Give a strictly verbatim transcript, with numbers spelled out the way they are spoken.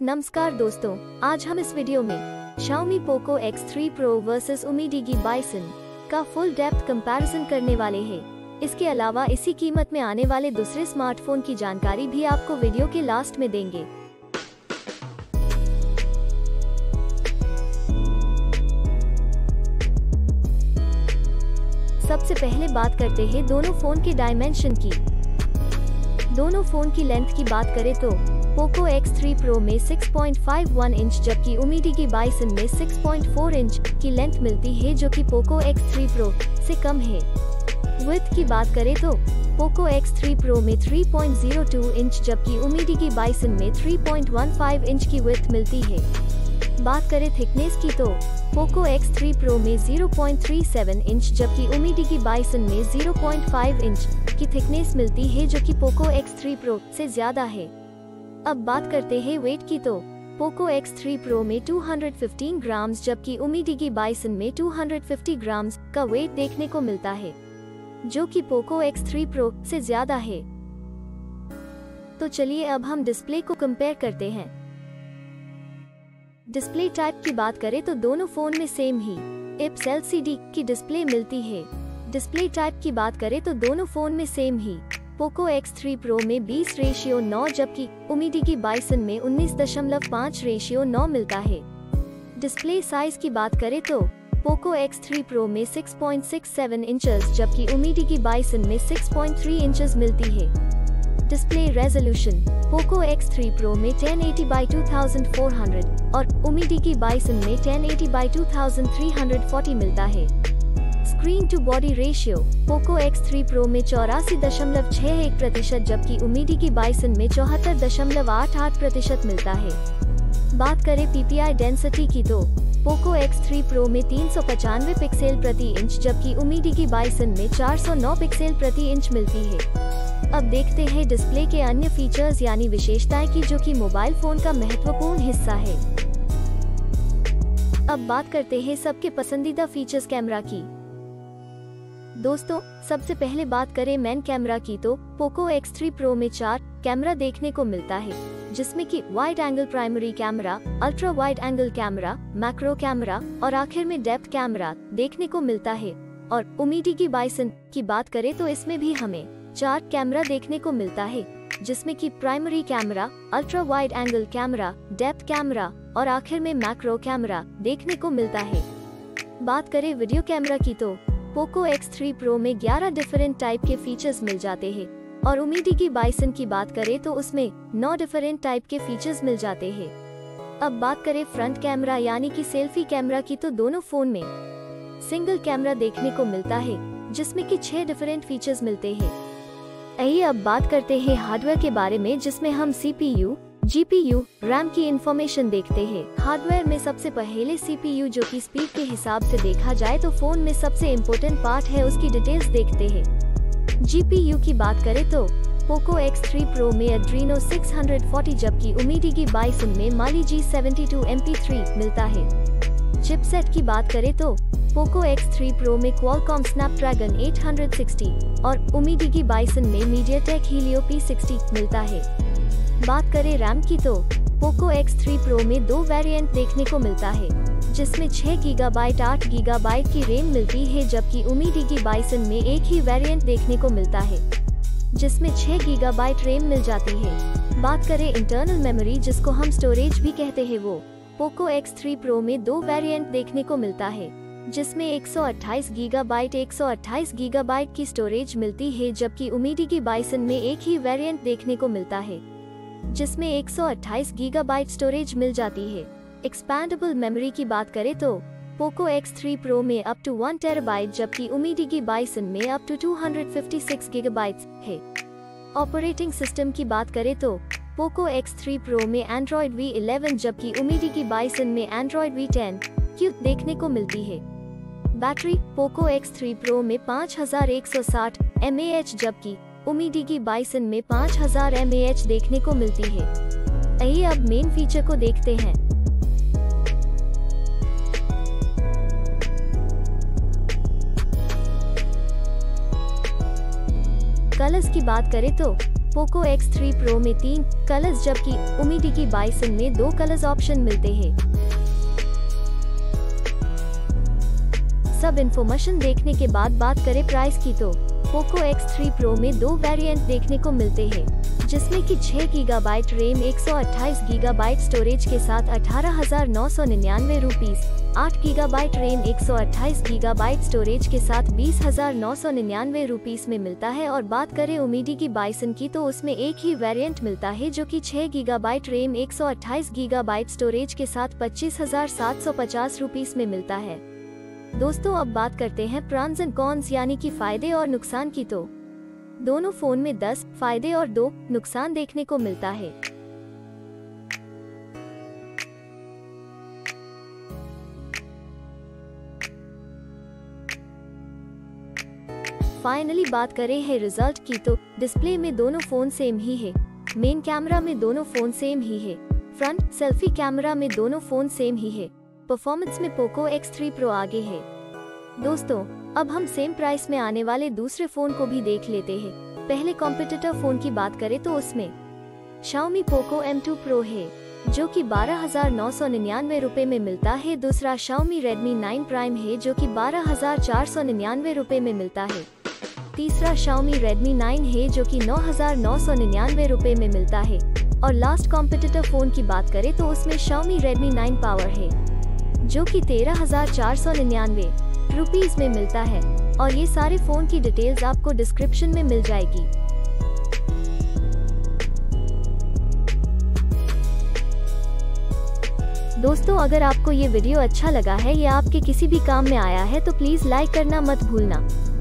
नमस्कार दोस्तों, आज हम इस वीडियो में Xiaomi Poco X three Pro versus Umidigi Bison का फुल डेप्थ कंपैरिजन करने वाले हैं। इसके अलावा इसी कीमत में आने वाले दूसरे स्मार्टफोन की जानकारी भी आपको वीडियो के लास्ट में देंगे। सबसे पहले बात करते हैं दोनों फोन के डायमेंशन की। दोनों फोन की लेंथ की बात करें तो Poco एक्स थ्री Pro में six point five one inch जबकि उमीदीगी बाइसन में सिक्स पॉइंट फोर इंच की लेंथ मिलती है, जो कि Poco एक्स थ्री Pro से कम है। विड्थ की बात करें तो Poco एक्स थ्री Pro में three point zero two inch जबकि उमीदीगी बाइसन में three point one five inch की विड्थ मिलती है। बात करें थिकनेस की तो Poco एक्स थ्री Pro में zero point three seven inch जबकि उमीदीगी बाइसन में ज़ीरो पॉइंट फाइव इंच की थिकनेस मिलती है, जो कि Poco एक्स थ्री Pro से ज्यादा है। अब बात करते हैं वेट की तो Poco एक्स थ्री Pro में टू हंड्रेड फिफ्टीन ग्राम्स जबकि उमीदीगी बाइसन में टू हंड्रेड फिफ्टी ग्राम्स का वेट देखने को मिलता है, जो कि Poco एक्स थ्री Pro से ज्यादा है। तो चलिए अब हम डिस्प्ले को कंपेयर करते हैं। डिस्प्ले टाइप की बात करें तो दोनों फोन में सेम ही I P S L C D की डिस्प्ले मिलती है। डिस्प्ले टाइप की बात करें तो दोनों फोन में सेम ही Poco एक्स थ्री Pro में बीस रेशियो नौ जबकि उमीदीगी बाइसन में उन्नीस दशमलव पाँच रेशियो नौ मिलता है। डिस्प्ले साइज की बात करें तो Poco एक्स थ्री Pro में six point six seven inches जबकि उमीदीगी बाइसन में सिक्स पॉइंट थ्री इंचेस मिलती है। Display resolution Poco X three Pro में ten eighty by two thousand four hundred और उमीदीगी बाइसन में ten eighty by two thousand three hundred forty मिलता है। Screen to body ratio Poco X three Pro में चौरासी दशमलव छह एक प्रतिशत जबकि उमीदीगी बाइसन में चौहत्तर दशमलव आठ आठ प्रतिशत मिलता है। बात करें पीपीआई डेंसिटी की तो Poco एक्स थ्री Pro में तीन सौ पचानवे पिक्सल प्रति इंच जबकि उमीदीगी बाइसन में चार सौ नौ पिक्सल प्रति इंच मिलती है। अब देखते हैं डिस्प्ले के अन्य फीचर्स यानी विशेषताएं की, जो कि मोबाइल फोन का महत्वपूर्ण हिस्सा है। अब बात करते हैं सबके पसंदीदा फीचर्स कैमरा की। दोस्तों, सबसे पहले बात करें मेन कैमरा की तो Poco एक्स थ्री Pro में चार कैमरा देखने को मिलता है, जिसमें कि wide angle primary camera, ultra wide angle camera, macro camera और आखिर में डेप्थ कैमरा देखने को मिलता है। और उमीदीगी बाइसन की बात करें तो इसमें भी हमें चार कैमरा देखने को मिलता है, जिसमें कि primary camera, ultra wide angle camera, depth camera और आखिर में मैक्रो कैमरा देखने को मिलता है। बात करें वीडियो कैमरा की तो Poco एक्स थ्री Pro में ग्यारह डिफरेंट टाइप के फीचर्स मिल जाते हैं और उमीदीगी बाइसन की बात करें तो उसमें नौ डिफरेंट टाइप के फीचर्स मिल जाते हैं। अब बात करें फ्रंट कैमरा यानी कि सेल्फी कैमरा की तो दोनों फोन में सिंगल कैमरा देखने को मिलता है, जिसमें कि छह डिफरेंट फीचर्स मिलते हैं। आइए अब बात करते हैं हार्डवेयर के बारे में, जिसमें हम सीपीयू, जीपीयू, रैम की इंफॉर्मेशन देखते हैं। हार्डवेयर में सबसे पहले सीपीयू, जो कि स्पीड के हिसाब से देखा जाए तो फोन में सबसे इम्पोर्टेंट पार्ट है, उसकी डिटेल्स देखते हैं। जीपीयू की बात करें तो Poco एक्स थ्री Pro में Adreno सिक्स फोर्टी जबकि उमीदीगी बाइसन में Mali G seventy two MP पी थ्री मिलता है। चिपसेट की बात करें तो Poco एक्स थ्री Pro में Qualcomm Snapdragon एट सिक्सटी और उमीदीगी बाइसन में MediaTek Helio पी सिक्सटी मिलता है। बात करें रैम की तो Poco एक्स थ्री Pro में दो वेरिएंट देखने को मिलता है, जिसमें छह गीगाबाइट आठ गीगाबाइट की रैम मिलती है, जबकि उमीदीगी बाइसन में एक ही वेरिएंट देखने को मिलता है, जिसमें छह गीगाबाइट रैम मिल जाती है। बात करें इंटरनल मेमोरी, जिसको हम स्टोरेज भी कहते हैं, वो Poco एक्स थ्री Pro में दो वेरिएंट देखने को मिलता है, जिसमें एक सौ अट्ठाईस गीगाबाइट एक सौ अट्ठाईस गीगाबाइट की स्टोरेज मिलती है, जबकि उमीदीगी बाइसन में एक ही वेरिएंट देखने को मिलता है, जिसमें एक सौ अट्ठाईस गीगाबाइट स्टोरेज मिल जाती है। एक्सपैंडेबल मेमोरी की बात करें तो Poco एक्स थ्री Pro में अप टू वन टेराबाइट जबकि उमीदीगी बाइसन में up to two hundred fifty six gigabytes है। ऑपरेटिंग सिस्टम की बात करें तो Poco एक्स थ्री Pro में Android वी इलेवन जबकि उमीदीगी बाइसन में Android वी टेन क्यू देखने को मिलती है। Battery Poco X three Pro में पाँच हज़ार एक सौ साठ एम ए एच जबकि उमीदीगी बाइसन में पाँच हज़ार एम ए एच देखने को मिलती है। आइए अब मेन फीचर को देखते हैं। कलर्स की बात करें तो पोको एक्स थ्री प्रो में तीन कलर्स जबकि ओमिडी की बाइसन में दो कलर्स ऑप्शन मिलते हैं। सब इन्फॉर्मेशन देखने के बाद बात करें प्राइस की तो पोको एक्स थ्री प्रो में दो वेरिएंट देखने को मिलते हैं, जिसमें कि छह गीगाबाइट रैम एक सौ अट्ठाईस गीगाबाइट स्टोरेज के साथ अठारह हजार नौ सौ निन्यानवे रुपीस, आठ गीगाबाइट रैम एक सौ अट्ठाईस गीगाबाइट स्टोरेज के साथ बीस हजार नौ सौ निन्यानवे रुपीस में मिलता है। और बात करें ओमिडी की बाइसन की तो उसमें एक ही वेरिएंट मिलता है जो कि छह गीगाबाइट रैम एक सौ अट्ठाईस गीगाबाइट स्टोरेज के साथ पच्चीस हजार सात सौ पचास रुपीस में मिलता है। दोस्तों अब बात करते हैं प्रॉन्स एंड कॉन्स यानी कि फायदे और नुकसान की तो दोनों फोन में दस फायदे और दो नुकसान देखने को मिलता है। फाइनली बात करें है रिजल्ट की तो डिस्प्ले में दोनों फोन सेम ही है, मेन कैमरा में दोनों फोन सेम ही है, फ्रंट सेल्फी कैमरा में दोनों फोन सेम ही है, परफॉर्मेंस में पोको एक्स थ्री प्रो आगे है। दोस्तों अब हम सेम प्राइस में आने वाले दूसरे फोन को भी देख लेते हैं। पहले कॉम्पिटिटर फोन की बात करें तो उसमें Xiaomi Poco M two Pro है जो कि बारह हजार नौ सौ निन्यानवे रुपए में मिलता है। दूसरा Xiaomi रेडमी नाइन प्राइम है जो कि बारह हजार चार सौ निन्यानवे रुपए में मिलता है। तीसरा Xiaomi रेडमी नाइन है जो कि नौ हजार नौ सौ निन्यानवे रुपए में मिलता है। और लास्ट कॉम्पिटिटर फोन की बात करें तो उसमें Xiaomi रेडमी नाइन पावर है जो कि तेरह हजार चार सौ निन्यानवे रुपीस में मिलता है। और ये सारे फोन की डिटेल्स आपको डिस्क्रिप्शन में मिल जाएगी। दोस्तों अगर आपको ये वीडियो अच्छा लगा है या आपके किसी भी काम में आया है तो प्लीज लाइक करना मत भूलना।